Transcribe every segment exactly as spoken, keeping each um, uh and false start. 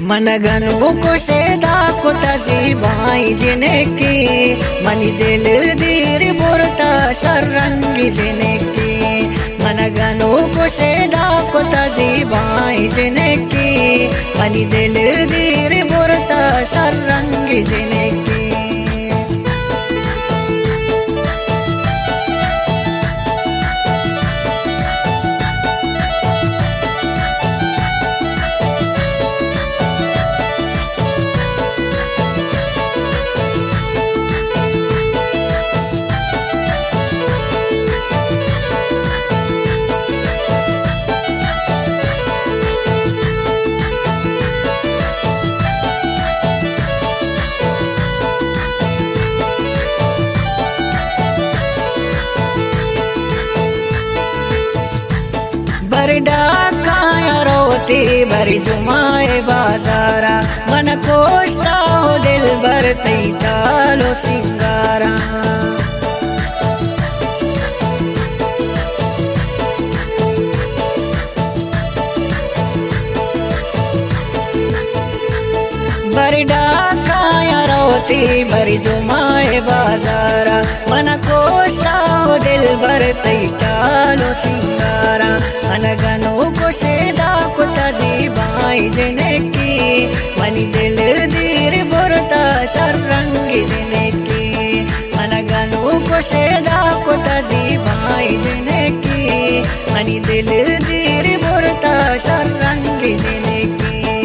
मनगनु को शेदा को तसीबाई जिनेकी मनी दिल दीर बुरता शरंगी जिनेकी मनगनु को शेदा को तसीबाई जिनेकी मनी दिल दीर बुरता शरंगी जिनेकी डाकाया रोती भरी जुमाए बाजारा मन कोष्टा हो दिल भर तई टालो सिंगारा भरी डाकाया रोती भरी जुमाए बाजारा मन कोष्टा हो दिल भर तई टालो सिंगारा मनगनु को शेदा को तजीबाई जिनेकी मनी दिल दीर बुरता शरंगी जिनेकी मनगनु को शेदा को तजीबाई जिनेकी मनी दिल दीर बुरता शरंगी जिनेकी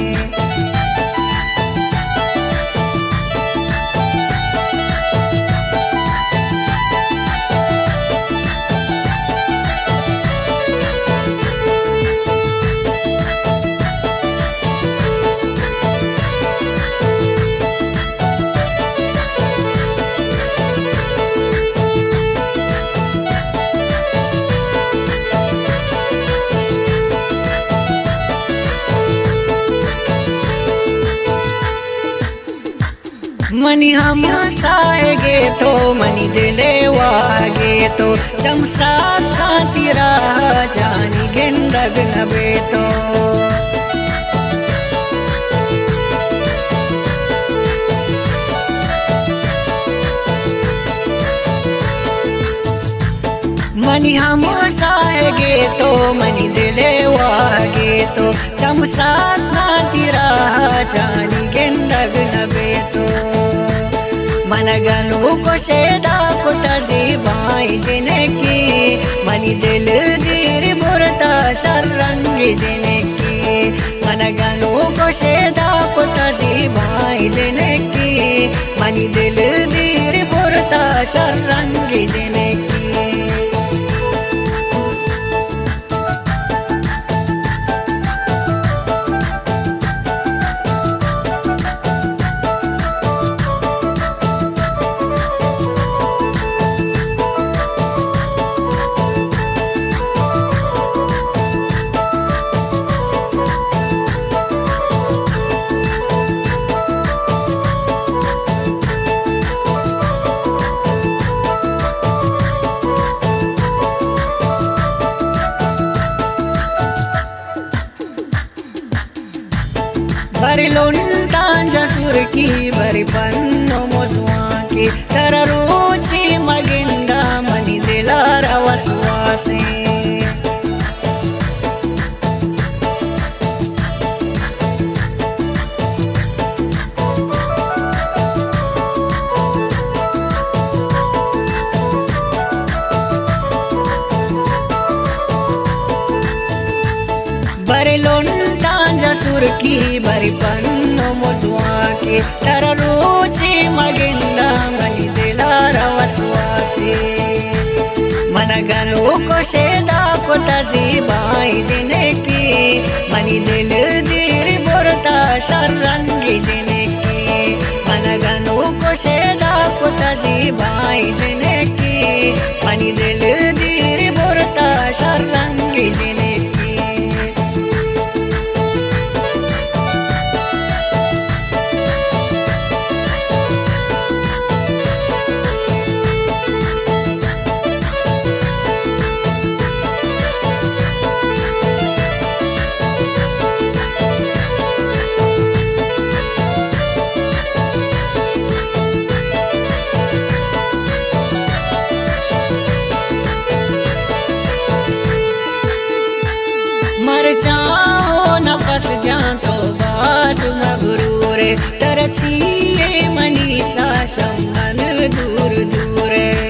मनी हम साएगे तो मनी दिले वागे तो चमसा खातिरा जानी गिंडग नबे तो मनी हम साएगे तो मनी दिले वागे तो चमसा खातिरा जानी गिंडग नबे तो मनगनु को शेदा को तजीबाई जिनेकी मनी दिल दीर बुरता शरंगी जिनेकी मनगनु को शेदा को तजीबाई जिनेकी मनी दिल दीर बुरता शरंगी जिनेकी भरी लोंटां जसुर की भरी पन्नो मोजुआ की तर रोची मगिंदा मनी दिलारा वसवासे भरी लोंटां जसुर की भरी पन्नो मोजुआ की तर रोची मगिंदा मनी दिलारा वसवासे मनगनु को शेदा को तजीबाई जिनेकी मनी दिल दीर बुरता शरंगी जिनेकी मनगनु को शेदा को तजीबाई जिनेकी मनी दिल दीर बुरता शरंगी जिनेकी छिए मनीषा संबन दूर दूर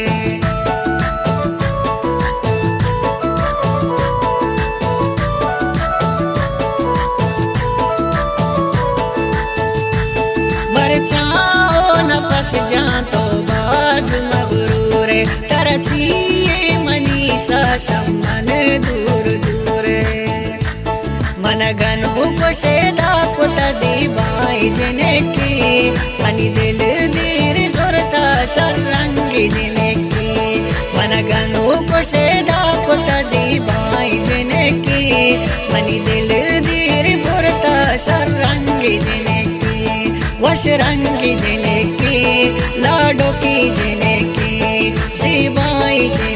मर जाओ न फंस जा तो बाज मबरूर तर छिए मनीषा संबन दूर दूर मन गनु को सेदा को तजीबाई जने की मनी दिल दीर सुरता शरंगी जने की मन गनु को सेदा को तजीबाई जने की मनी दिल दीर फुरता शरंगी जने की वश रंगी जने की लाडो की जने की जीबाई जने